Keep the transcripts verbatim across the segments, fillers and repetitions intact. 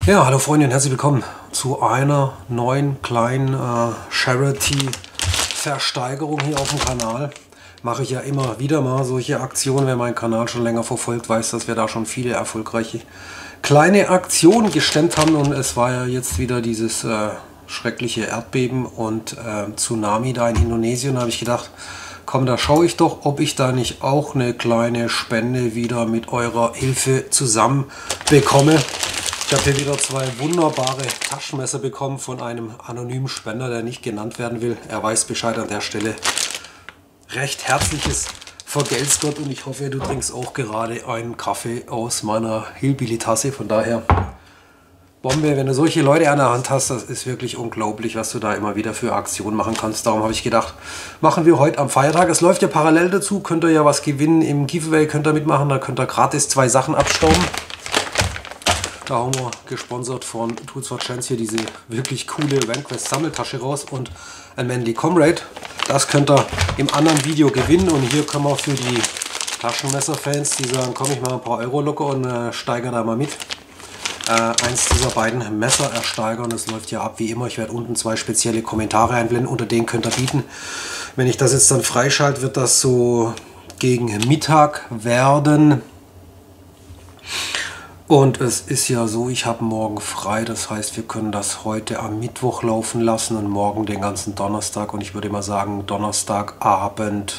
Ja, hallo Freunde und herzlich willkommen zu einer neuen kleinen äh, Charity-Versteigerung hier auf dem Kanal. Mache ich ja immer wieder mal solche Aktionen. Wer meinen Kanal schon länger verfolgt, weiß, dass wir da schon viele erfolgreiche kleine Aktionen gestemmt haben. Und es war ja jetzt wieder dieses äh, schreckliche Erdbeben und äh, Tsunami da in Indonesien. Da habe ich gedacht, komm, da schaue ich doch, ob ich da nicht auch eine kleine Spende wieder mit eurer Hilfe zusammen bekomme. Ich habe hier wieder zwei wunderbare Taschenmesser bekommen von einem anonymen Spender, der nicht genannt werden will. Er weiß Bescheid an der Stelle. Recht herzliches Vergelt's Gott und ich hoffe, du trinkst auch gerade einen Kaffee aus meiner Hillbilly-Tasse. Von daher, Bombe, wenn du solche Leute an der Hand hast, das ist wirklich unglaublich, was du da immer wieder für Aktionen machen kannst. Darum habe ich gedacht, machen wir heute am Feiertag. Es läuft ja parallel dazu, könnt ihr ja was gewinnen. Im Giveaway könnt ihr mitmachen, da könnt ihr gratis zwei Sachen abstauben. Da haben wir gesponsert von Tools for Chance hier diese wirklich coole Vanquest Sammeltasche raus und ein Manly Comrade. Das könnt ihr im anderen Video gewinnen und hier können wir für die Taschenmesser-Fans, die sagen, komm, ich mache ein paar Euro locker und äh, steigere da mal mit, äh, eins dieser beiden Messer ersteigern. Das läuft ja ab wie immer. Ich werde unten zwei spezielle Kommentare einblenden, unter denen könnt ihr bieten. Wenn ich das jetzt dann freischalte, wird das so gegen Mittag werden. Und es ist ja so, ich habe morgen frei, das heißt, wir können das heute am Mittwoch laufen lassen und morgen den ganzen Donnerstag. Und ich würde mal sagen, Donnerstagabend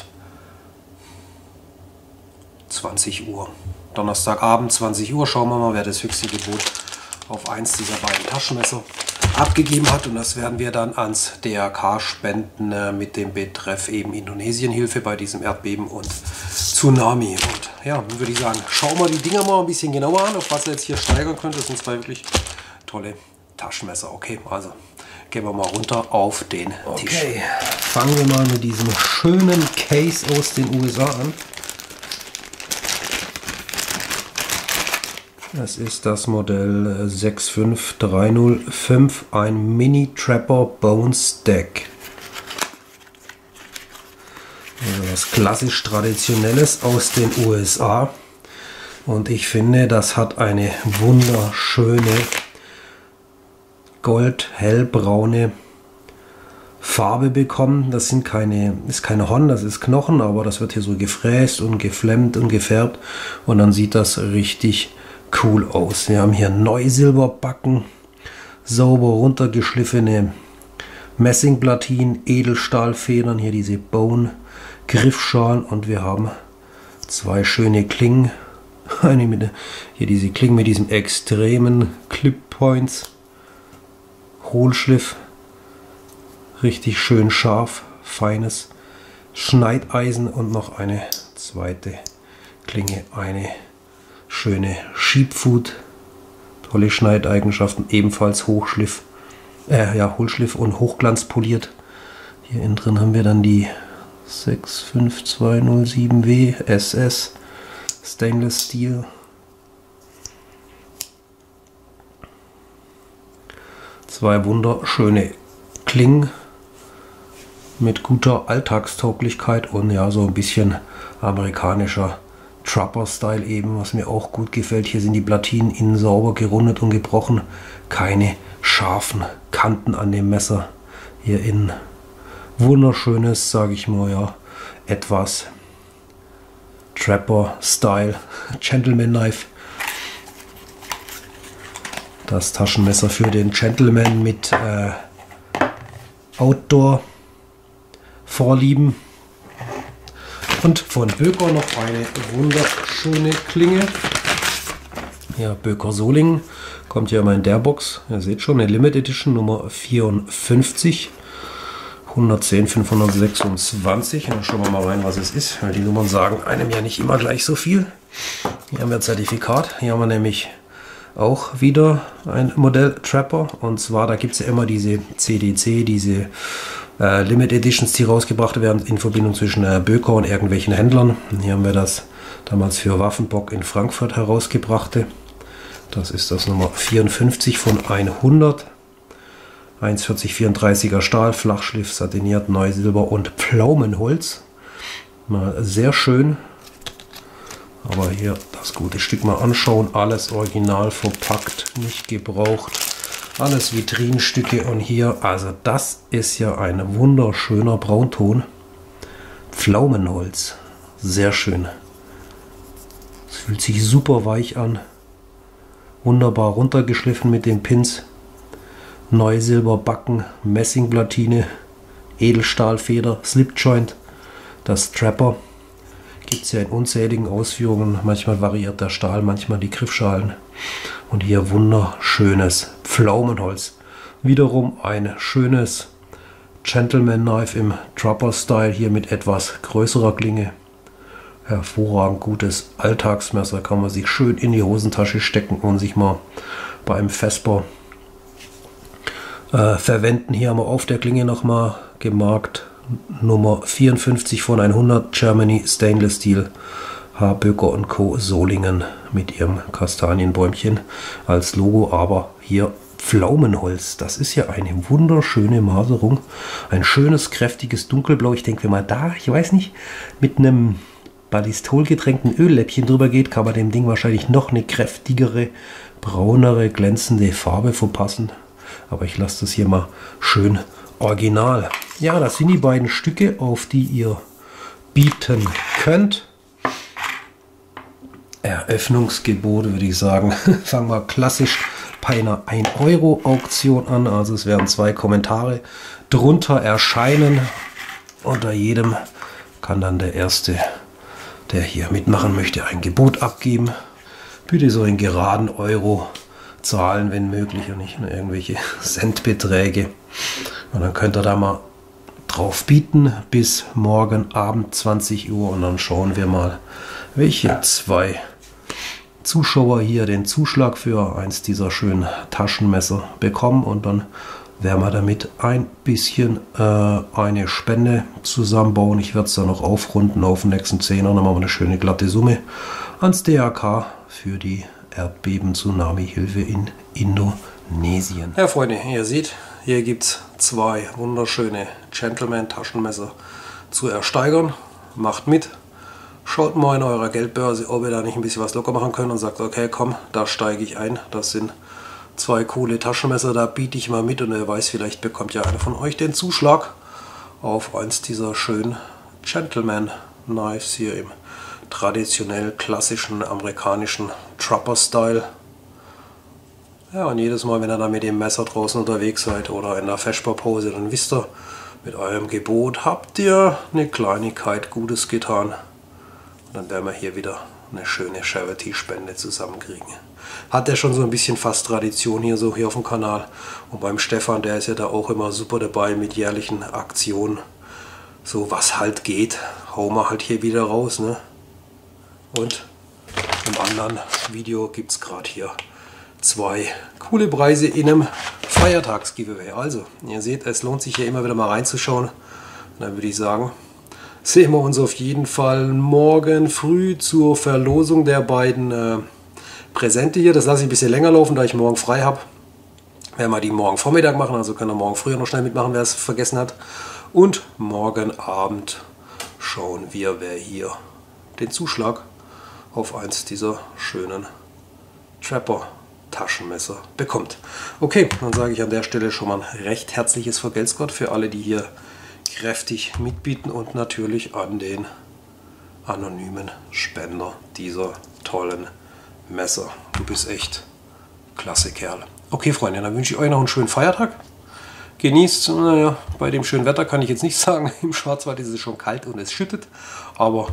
zwanzig Uhr. Donnerstagabend zwanzig Uhr, schauen wir mal, wer das höchste Gebot auf eins dieser beiden Taschenmesser abgegeben hat. Und das werden wir dann ans D R K spenden äh, mit dem Betreff eben Indonesienhilfe bei diesem Erdbeben und Tsunami. Und ja, dann würde ich sagen, schauen wir die Dinger mal ein bisschen genauer an, auf was ihr jetzt hier steigern könnt. Das sind zwei wirklich tolle Taschenmesser. Okay, also gehen wir mal runter auf den Tisch. Okay, fangen wir mal mit diesem schönen Case aus den U S A an. Das ist das Modell sechs fünf drei null fünf, ein Mini Trapper Bone Stack. Also was klassisch Traditionelles aus den U S A. Und ich finde, das hat eine wunderschöne gold-hellbraune Farbe bekommen. Das sind keine, ist keine Horn, das ist Knochen, aber das wird hier so gefräst und geflemmt und gefärbt. Und dann sieht das richtig cool aus. Wir haben hier Neusilberbacken, sauber runtergeschliffene Messingplatinen, Edelstahlfedern, hier diese Bone Griffschalen und wir haben zwei schöne Klingen. Eine mit, hier diese Klingen mit diesem extremen Clip Points, Hohlschliff, richtig schön scharf, feines Schneideisen und noch eine zweite Klinge, eine schöne Sheepfoot, tolle Schneideigenschaften, ebenfalls Hochschliff, äh, ja, Hohlschliff und hochglanzpoliert. Hier innen drin haben wir dann die sechs fünf zwei null sieben W S S Stainless Steel. Zwei wunderschöne Klingen mit guter Alltagstauglichkeit und ja, so ein bisschen amerikanischer Trapper-Style eben, was mir auch gut gefällt. Hier sind die Platinen innen sauber gerundet und gebrochen. Keine scharfen Kanten an dem Messer. Hier innen wunderschönes, sage ich mal, ja, etwas Trapper-Style Gentleman Knife. Das Taschenmesser für den Gentleman mit äh, Outdoor-Vorlieben. Und von Böker noch eine wunderschöne Klinge. Ja, Böker Solingen kommt ja immer in der Box. Ihr seht schon, eine Limit Edition Nummer vierundfünfzig. hundertzehn fünfhundertsechsundzwanzig. Und dann schauen wir mal rein, was es ist. Weil die Nummern sagen einem ja nicht immer gleich so viel. Hier haben wir Zertifikat. Hier haben wir nämlich auch wieder ein Modell Trapper. Und zwar, da gibt es ja immer diese C D C, diese Äh, Limit Editions, die rausgebracht werden in Verbindung zwischen äh, Böker und irgendwelchen Händlern. Und hier haben wir das damals für Waffenbock in Frankfurt herausgebrachte. Das ist das Nummer vierundfünfzig von hundert. eins vierzig vierunddreißiger Stahl, Flachschliff, satiniert, Neusilber und Pflaumenholz. Mal sehr schön. Aber hier das gute Stück mal anschauen. Alles original verpackt, nicht gebraucht. Alles Vitrinenstücke. Und hier, also das ist ja ein wunderschöner Braunton. Pflaumenholz. Sehr schön. Es fühlt sich super weich an. Wunderbar runtergeschliffen mit den Pins. Neusilberbacken, Messingplatine, Edelstahlfeder, Slipjoint. Das Trapper gibt es ja in unzähligen Ausführungen. Manchmal variiert der Stahl, manchmal die Griffschalen. Und hier wunderschönes Pflaumenholz. Wiederum ein schönes Gentleman Knife im Trapper Style, hier mit etwas größerer Klinge. Hervorragend gutes Alltagsmesser, kann man sich schön in die Hosentasche stecken und sich mal beim Vesper äh, verwenden. Hier haben wir auf der Klinge nochmal gemarkt Nummer vierundfünfzig von hundert, Germany Stainless Steel, H. Böcker und Co. Solingen mit ihrem Kastanienbäumchen als Logo, aber hier Pflaumenholz. Das ist ja eine wunderschöne Maserung. Ein schönes, kräftiges Dunkelblau. Ich denke, wenn man da, ich weiß nicht, mit einem Ballistol getränkten Ölläppchen drüber geht, kann man dem Ding wahrscheinlich noch eine kräftigere, braunere, glänzende Farbe verpassen. Aber ich lasse das hier mal schön original. Ja, das sind die beiden Stücke, auf die ihr bieten könnt. Eröffnungsgebote würde ich sagen. Fangen wir klassisch bei einer ein Euro Auktion an. Also es werden zwei Kommentare drunter erscheinen. Unter jedem kann dann der Erste, der hier mitmachen möchte, ein Gebot abgeben. Bitte so in geraden Euro zahlen, wenn möglich, und nicht nur irgendwelche Centbeträge. Und dann könnt ihr da mal drauf bieten bis morgen Abend zwanzig Uhr, und dann schauen wir mal, welche zwei Zuschauer hier den Zuschlag für eins dieser schönen Taschenmesser bekommen, und dann werden wir damit ein bisschen äh, eine Spende zusammenbauen. Ich werde es dann noch aufrunden auf den nächsten Zehner, dann machen wir eine schöne glatte Summe ans D R K für die Erdbeben-Tsunami-Hilfe in Indonesien. Ja, Freunde, ihr seht, hier gibt es zwei wunderschöne Gentleman-Taschenmesser zu ersteigern. Macht mit. Schaut mal in eurer Geldbörse, ob ihr da nicht ein bisschen was locker machen könnt, und sagt, okay, komm, da steige ich ein. Das sind zwei coole Taschenmesser, da biete ich mal mit, und wer weiß, vielleicht bekommt ja einer von euch den Zuschlag auf eins dieser schönen Gentleman Knives hier im traditionell klassischen amerikanischen Trapper Style. Ja, und jedes Mal, wenn ihr dann mit dem Messer draußen unterwegs seid oder in der Vesperpause, dann wisst ihr, mit eurem Gebot habt ihr eine Kleinigkeit Gutes getan. Und dann werden wir hier wieder eine schöne Charity-Spende zusammenkriegen. Hat ja schon so ein bisschen fast Tradition hier so hier auf dem Kanal. Und beim Stefan, der ist ja da auch immer super dabei mit jährlichen Aktionen. So was halt geht, hauen wir halt hier wieder raus, ne? Und im anderen Video gibt es gerade hier zwei coole Preise in einem Feiertags-Giveaway. Also, ihr seht, es lohnt sich hier immer wieder mal reinzuschauen. Und dann würde ich sagen, sehen wir uns auf jeden Fall morgen früh zur Verlosung der beiden äh, Präsente hier. Das lasse ich ein bisschen länger laufen, da ich morgen frei habe. Werden wir die morgen Vormittag machen, also können wir morgen früher noch schnell mitmachen, wer es vergessen hat. Und morgen Abend schauen wir, wer hier den Zuschlag auf eins dieser schönen Trapper Taschenmesser bekommt. Okay, dann sage ich an der Stelle schon mal ein recht herzliches Vergelt's Gott für alle, die hier kräftig mitbieten, und natürlich an den anonymen Spender dieser tollen Messer. Du bist echt klasse Kerl. Okay, Freunde, dann wünsche ich euch noch einen schönen Feiertag. Genießt, naja, bei dem schönen Wetter kann ich jetzt nicht sagen. Im Schwarzwald ist es schon kalt und es schüttet, aber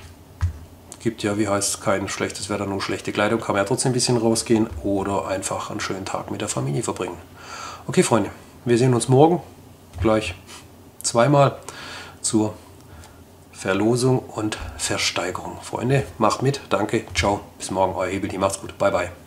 gibt ja, wie heißt, kein schlechtes Wetter, nur schlechte Kleidung. Kann man ja trotzdem ein bisschen rausgehen oder einfach einen schönen Tag mit der Familie verbringen. Okay, Freunde, wir sehen uns morgen gleich zweimal zur Verlosung und Versteigerung. Freunde, macht mit. Danke. Ciao. Bis morgen. Euer Hebel. Macht's gut. Bye, bye.